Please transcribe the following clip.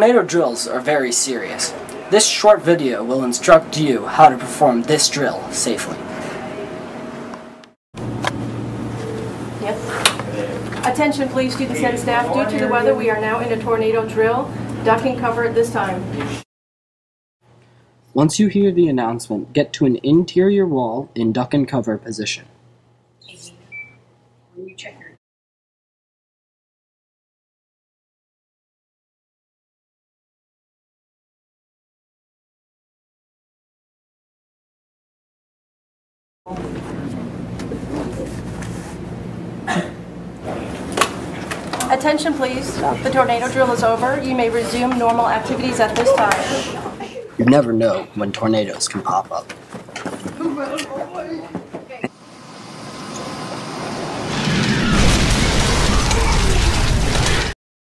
Tornado drills are very serious. This short video will instruct you how to perform this drill safely. Yes. Attention please, students and staff. Due to the weather, we are now in a tornado drill. Duck and cover at this time. Once you hear the announcement, get to an interior wall in duck and cover position. When you check your Attention please, the tornado drill is over. You may resume normal activities at this time. You never know when tornadoes can pop up.